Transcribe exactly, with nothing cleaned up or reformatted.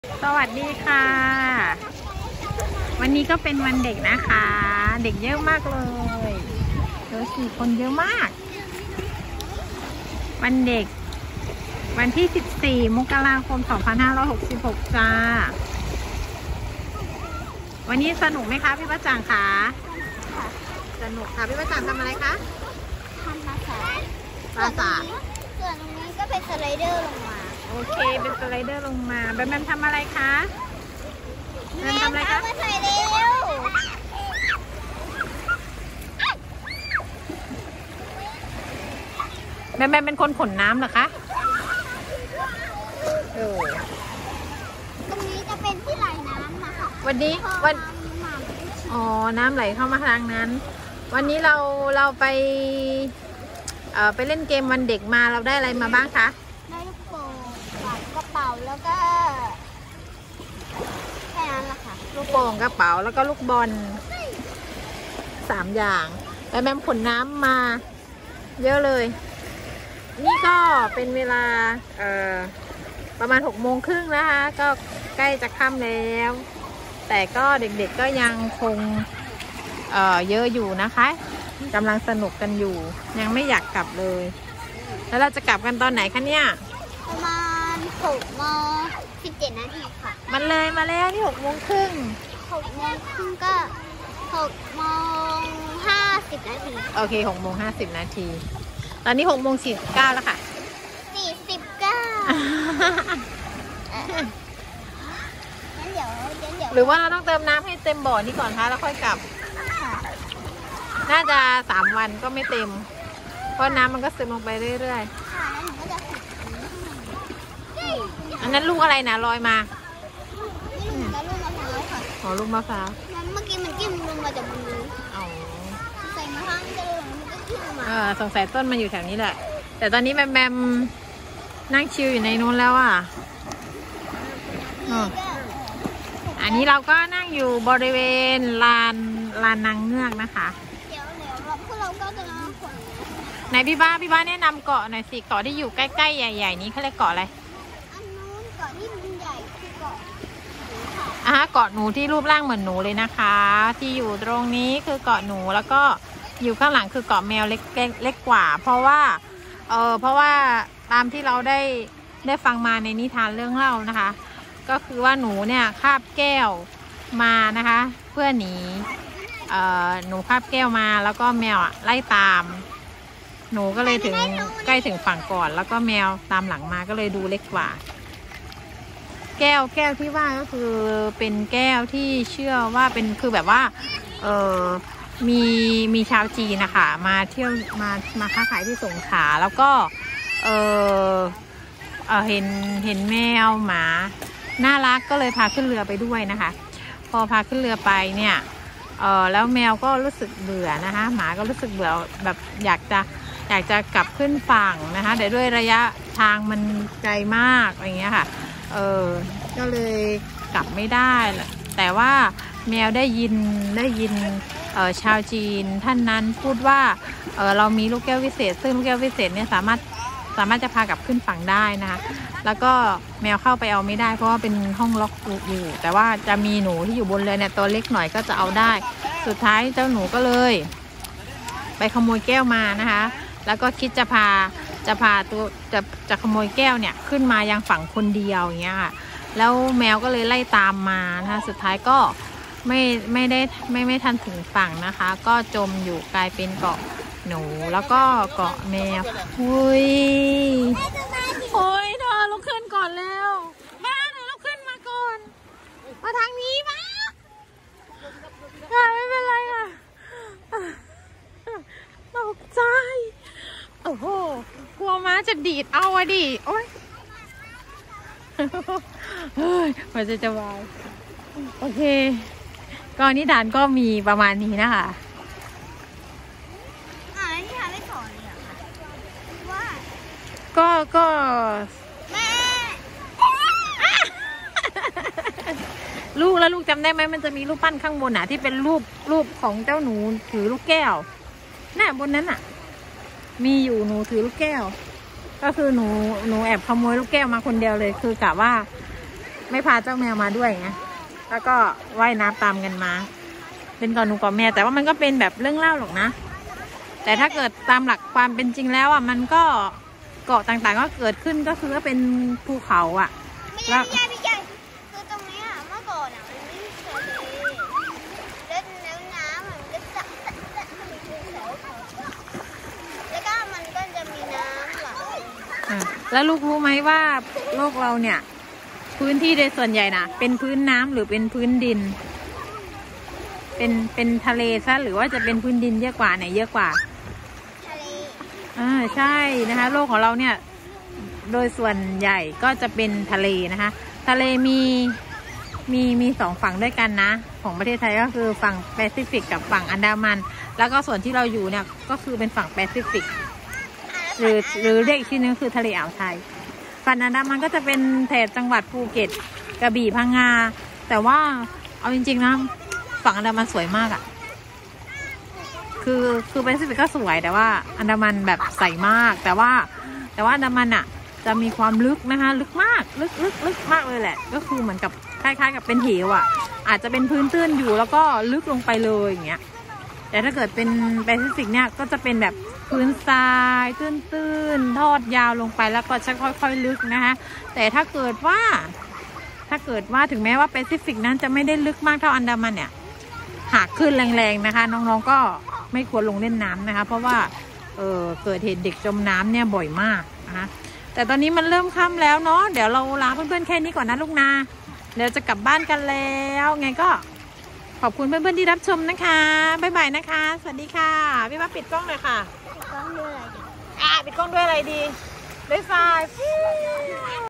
สวัสดีค่ะวันนี้ก็เป็นวันเด็กนะคะเด็กเยอะมากเลยเยอะสี่คนเยอะมากวันเด็กวันที่สิบสี่มกราคมสองพันห้าร้อยหกสิบหกจ้าวันนี้สนุกไหมคะพี่ป้าจ่างคะสนุกค่ะพี่ป้าจ่างทำอะไรคะทำภาษาภาษาส่วนตรงนี้ก็เป็นสไลเดอร์ลงมาโอเคเป็นสไลเดอร์ลงมาแบมแบมทำอะไรคะแบมทำอะไรคะมาใส่เร็วแบมแบมเป็นคนขนน้ำเหรอคะเออตรงนี้จะเป็นที่ไหลน้ำนะคะวันนี้วันอ๋อน้ำไหลเข้ามาทางนั้นวันนี้เราเราไปเอ่อไปเล่นเกมวันเด็กมาเราได้อะไรมาบ้างคะได้ลูกโป่งกระเป๋าแล้วก็แค่นั้นแหละค่ะลูกโป่งกระเป๋าแล้วก็ลูกบอลสามอย่างแล้วแม่ขนน้ำมาเยอะเลยนี่ก็เป็นเวลาเอ่อประมาณหกโมงครึ่งนะคะก็ใกล้จะค่ำแล้วแต่ก็เด็กๆก็ยังคงเอ่อเยอะอยู่นะคะกำลังสนุกกันอยู่ยังไม่อยากกลับเลยแล้วเราจะกลับกันตอนไหนคะเนี่ยประมาณหกโมงสิบเจ็ดนาทีค่ะมันเลยมาแล้วที่หกโมงครึ่งหกโมงครึ่งก็หกโมงห้าสิบนาทีโอเคหกโมงห้าสิบนาทีตอนนี้หกโมงสี่สิบเก้าแล้วค่ะสี่สิบเก้างั้นเดี๋ยวงั้นเดี๋ยวหรือว่าเราต้องเติมน้ำให้เต็มบ่อนี้ก่อนคะแล้วค่อยกลับน่าจะสามวันก็ไม่เต็มเพราะน้ำมันก็ซึมลงไปเรื่อยๆอันนั้นลูกอะไรนะลอยมาลูกมะพร้าวค่ะอ๋อลูกมะพร้าวเมื่อกี้มันกิ้มลงมาจากบนนู้นอ๋อใส่มะพร้าวมันจะลงมันก็กิ้มมาเออสงสัยต้นมันอยู่แถวนี้แหละแต่ตอนนี้แบมแบมนั่งชิลอยู่ในนู้นแล้วอ่ะอันนี้เราก็นั่งอยู่บริเวณลานลานนางเงือกนะคะเดี๋ยวเดี๋ยวเราพวกเราก็จะมาขนไหนพี่บ้าพี่บ้าแนะนำเกาะหน่อยสิเกาะที่อยู่ใกล้ๆใหญ่ๆนี้เขาเรียกเกาะอะไรอันนู้นเกาะที่มันใหญ่คือเกาะหนูค่ะอ่ะเกาะหนูที่รูปร่างเหมือนหนูเลยนะคะที่อยู่ตรงนี้คือเกาะหนูแล้วก็อยู่ข้างหลังคือเกาะแมวเล็กเล็กกว่าเพราะว่าเออเพราะว่าตามที่เราได้ได้ฟังมาในนิทานเรื่องเล่านะคะก็คือว่าหนูเนี่ยคาบแก้วมานะคะเพื่อหนีเอ่อหนูคาบแก้วมาแล้วก็แมวอ่ะไล่ตามหนูก็เลยถึงใกล้ถึงฝั่งก่อนแล้วก็แมวตามหลังมาก็เลยดูเล็กกว่าแก้วแก้วที่ว่าก็คือเป็นแก้วที่เชื่อว่าเป็นคือแบบว่าเออมีมีชาวจีนนะคะมาเที่ยวมามาค้าขายที่สงขลาแล้วก็เออเออเห็นเห็นแมวหมาน่ารักก็เลยพาขึ้นเรือไปด้วยนะคะพอพาขึ้นเรือไปเนี่ยเออแล้วแมวก็รู้สึกเบื่อนะคะหมาก็รู้สึกเบื่อแบบอยากจะอยากจะกลับขึ้นฝั่งนะคะแต่ด้วยระยะทางมันไกลมากอะไรเงี้ยค่ะเออก็เลยกลับไม่ได้แต่ว่าแมวได้ยินได้ยินเออชาวจีนท่านนั้นพูดว่าเออเรามีลูกแก้ววิเศษซึ่งลูกแก้ววิเศษเนี่ยสามารถสามารถจะพากลับขึ้นฝั่งได้นะคะแล้วก็แมวเข้าไปเอาไม่ได้เพราะว่าเป็นห้องล็อกอยู่แต่ว่าจะมีหนูที่อยู่บนเรือเนี่ยตัวเล็กหน่อยก็จะเอาได้สุดท้ายเจ้าหนูก็เลยไปขโมยแก้วมานะคะแล้วก็คิดจะพาจะพาตัวจะจะขโมยแก้วเนี่ยขึ้นมายังฝั่งคนเดียวอย่างเงี้ยค่ะแล้วแมวก็เลยไล่ตามมานะคะสุดท้ายก็ไม่ไม่ได้ไม่ไม่ทันถึงฝั่งนะคะก็จมอยู่กลายเป็นเกาะหนูแล้วก็เกาะแมวอุ้ยโอ้ยเธอลุกขึ้นก่อนแล้วมาหนูลุกขึ้นมาก่อนมาทางนี้มาไม่เป็นไรค่ะตกใจโอ้โหกลัวม้าจะดีดเอาอะดิโอ้ยเฮ้ยมันจะจะวายโอเคก็นิทานก็มีประมาณนี้นะคะอ่าแล้วนิทานไม่สอนเลยเหรอคะว่าก็ก็แม่ลูกแล้วลูกจำได้ไหมมันจะมีรูปปั้นข้างบนอ่ะที่เป็นรูปรูปของเจ้าหนูถือลูกแก้วน่ะบนนั้นอ่ะมีอยู่หนูถือลูกแก้วก็คือหนูหนูแอบขโมยลูกแก้วมาคนเดียวเลยคือกะว่าไม่พาเจ้าแมวมาด้วยไงแล้วก็ว่ายน้ำตามกันมาเป็นเกาะหนูเกาะแมวแต่ว่ามันก็เป็นแบบเรื่องเล่าหรอกนะแต่ถ้าเกิดตามหลักความเป็นจริงแล้วอ่ะมันก็เกาะต่างๆก็เกิดขึ้นก็คือเป็นภูเขาอ่ะไม่ใช่ไม่ใช่ไม่ใช่คือตรงนี้อ่ะเมื่อก่อนอ่ะมันไม่มีทะเลแล้วแล้วน้ำมันก็จะมันคือเขาแล้วก็มันก็จะมีน้ำไหลอ่ะแล้วลูกรู้ไหมว่าโลกเราเนี่ยพื้นที่โดยส่วนใหญ่น่ะเป็นพื้นน้ำหรือเป็นพื้นดินเป็นเป็นทะเลซะหรือว่าจะเป็นพื้นดินเยอะกว่าไหนเยอะกว่าทะเลอ่าใช่นะคะโลกของเราเนี่ยโดยส่วนใหญ่ก็จะเป็นทะเลนะคะทะเลมีมีมีสองฝั่งด้วยกันนะของประเทศไทยก็คือฝั่งแปซิฟิกกับฝั่งอันดามันแล้วก็ส่วนที่เราอยู่เนี่ยก็คือเป็นฝั่งแปซิฟิกหรือหรือเรียกอีกที่นึงคือทะเลอ่าวไทยฝั่งอันดามันก็จะเป็นแถบจังหวัดภูเก็ตกระบี่พังงาแต่ว่าเอาจริงๆนะฝั่งอันดามันสวยมากอะ่ะคือคือแปซิฟิกก็สวยแต่ว่าอันดามันแบบใสมากแต่ว่าแต่ว่าอันดามันอ่ะจะมีความลึกนะคะลึกมากลึกลึกลึกมากเลยแหละก็คือเหมือนกับคล้ายๆกับเป็นเหวอ่ะอาจจะเป็นพื้นตื้นอยู่แล้วก็ลึกลงไปเลยอย่างเงี้ยแต่ถ้าเกิดเป็นแปซิฟิกเนี่ยก็จะเป็นแบบพื้นทรายตื้นๆทอดยาวลงไปแล้วก็จะค่อยๆลึกนะคะแต่ถ้าเกิดว่าถ้าเกิดว่าถึงแม้ว่าแปซิฟิกนั้นจะไม่ได้ลึกมากเท่าอันดามันเนี่ยหากขึ้นแรงๆนะคะน้องๆก็ไม่ควรลงเล่นน้ำนะคะเพราะว่าเออเกิดเหตุเด็กจมน้ำเนี่ยบ่อยมากนะคะแต่ตอนนี้มันเริ่มค่ำแล้วเนาะเดี๋ยวเราลาเพื่อนๆแค่นี้ก่อนนะลูกนาเดี๋ยวจะกลับบ้านกันแล้วไงก็ขอบคุณเพื่อนๆที่รับชมนะคะบ๊ายบายนะคะสวัสดีค่ะพี่มาปิดกล้องเลยค่ะก็เรืออะไรอ่ะปิดกล้องด้วยอะไรดีด้วยไฟ